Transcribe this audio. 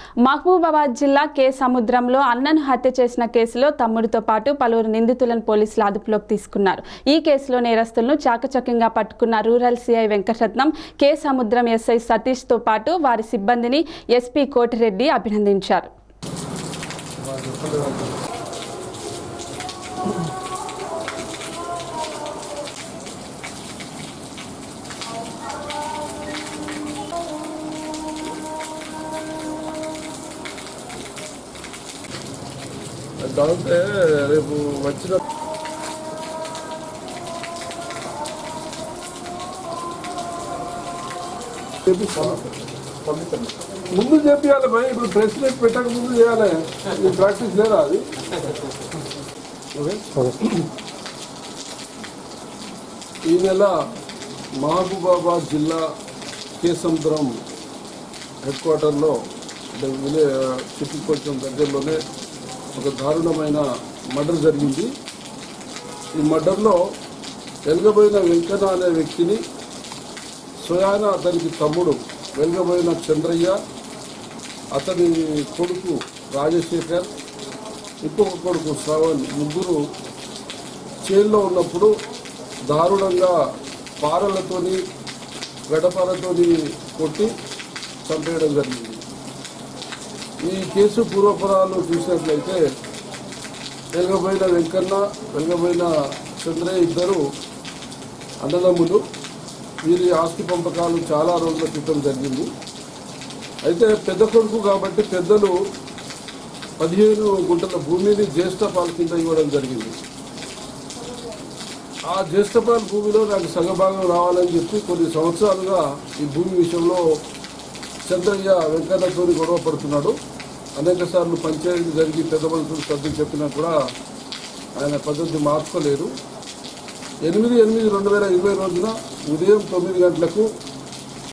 మహబూబాబాద్ జిల్లా కే సముద్రంలో అన్నను హత్య చేసిన కేసులో తమ్ముడితో పాటు పలువురు నిందితులను పోలీసులు అదుపులోకి తీసుకున్నారు. ఈ కేసులో నేరస్తులను చాకచక్యంగా పట్టుకున్న రూరల్ సిఐ వెంకటరత్నం, కే సముద్రం ఎస్ఐ సతీష్ తో పాటు వారి సిబ్బందిని ఎస్పీ కోటిరెడ్డి అభినందించారు. దాంతో రేపు వచ్చిన ముందు చెప్పాలి భయ్, ఇప్పుడు ప్రెస్ మీట్ పెట్టక ముందు చేయాలి. ఈ ప్రాక్టీస్ లేదా అది? ఈ నెల మహబూబాబాద్ జిల్లా కే సముద్రం హెడ్ క్వార్టర్లో సిటీకి కొంచెం దగ్గరలోనే ఒక దారుణమైన మర్డర్ జరిగింది. ఈ మర్డర్లో వెలుగబోయిన వెంకన్న అనే వ్యక్తిని స్వయాన అతనికి తమ్ముడు వెలుగబోయిన చంద్రయ్య, అతని కొడుకు రాజశేఖర్, ఇంకొక కొడుకు శ్రవణ్, ముగ్గురు జైల్లో ఉన్నప్పుడు దారుణంగా పారలతోని గడపాలతోని కొట్టి చంపేయడం జరిగింది. ఈ కేసు పూర్వపరాలు చూసినట్లయితే వెలుగబోయిన వెంకన్న, వెలుగబోయిన చంద్రయ్య ఇద్దరు అన్నదమ్ములు. వీరి ఆస్తి పంపకాలు చాలా రోజుల క్రితం జరిగింది. అయితే పెద్ద కొడుకు కాబట్టి పెద్దలు 15 గుంటల భూమిని జ్యేష్ఠపాల కింద ఇవ్వడం జరిగింది. ఆ జ్యేష్ఠపాల భూమిలో నాకు సగభాగం రావాలని చెప్పి కొన్ని సంవత్సరాలుగా ఈ భూమి విషయంలో చంద్రయ్య వెంకన్నతో గొడవ పడుతున్నాడు. అనేక సార్లు పంచాయతీ జరిగి పెద్ద మనుషులు సర్దులు చెప్పినా కూడా ఆయన పద్ధతి మార్చుకోలేదు. 8/8/2020 రోజున ఉదయం 9 గంటలకు